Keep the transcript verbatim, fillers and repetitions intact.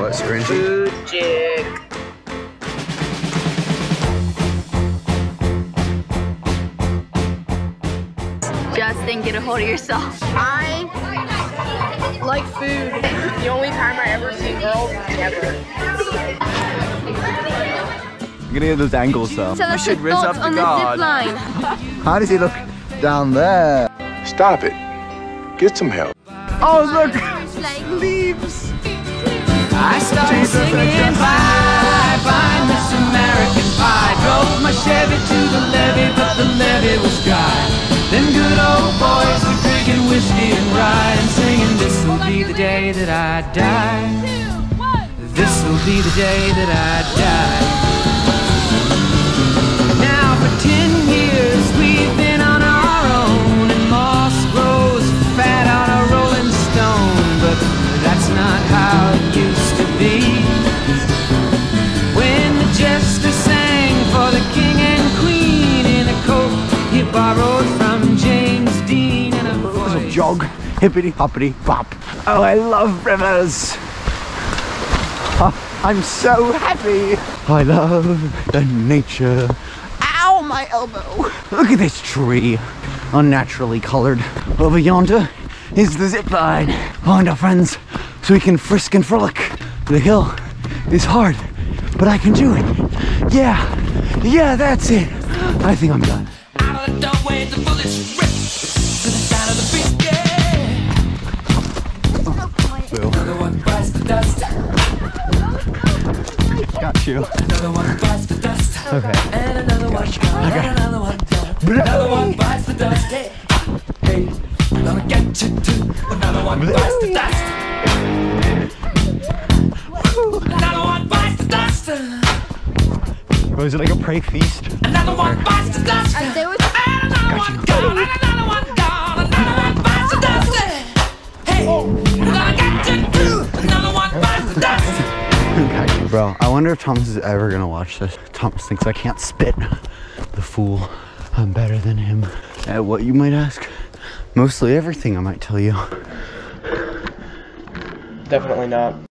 What, scrunchie? Food chick. Justin, get a hold of yourself. I like food. The only time I ever see girls is never. You're gonna get those angles though. Tell We us should your rinse up thoughts the on the god. zip line. How does he look down there? Stop it. Get some help. Oh look! Leaves! I started singing bye bye Miss American Pie. Drove my Chevy to the levee, but the levee was dry. Them good old boys were drinking whiskey and rye and singing, this'll be the day that I die. This'll be the day that I die. Now for ten years we've been on our own, and moss grows fat on a rolling stone, but that's not how it used to be. When the jester sang for the king and queen in a coat he borrowed from James Dean and a voice. Jog, hippity hoppity bop. Oh, I love rivers. Oh, I'm so happy. I love the nature. Ow, my elbow. Look at this tree, unnaturally colored. Over yonder is the zip line. On, our friends, so we can frisk and frolic. The hill is hard, but I can do it. Yeah, yeah, that's it. I think I'm done. Out of the doorway, the bullets rip to the sound of the beat, yeah. Another one bites the dust. Got you. Another one bites the dust. Okay. And another one down. Okay. And another one down. Another one bites the dust. Hey, hey, I'm gonna get you too. Another one bites the dust. Another one bites the dust. Was it like a prey feast? Another one bites the dust. And there was And another one gone. And another one gone. Another one bites the dust. Hey, I'm gonna get you too. Another one bites the dust. Bro, I wonder if Thomas is ever gonna watch this. Thomas thinks I can't spit. The fool. I'm better than him. At what, you might ask? Mostly everything, I might tell you. Definitely not.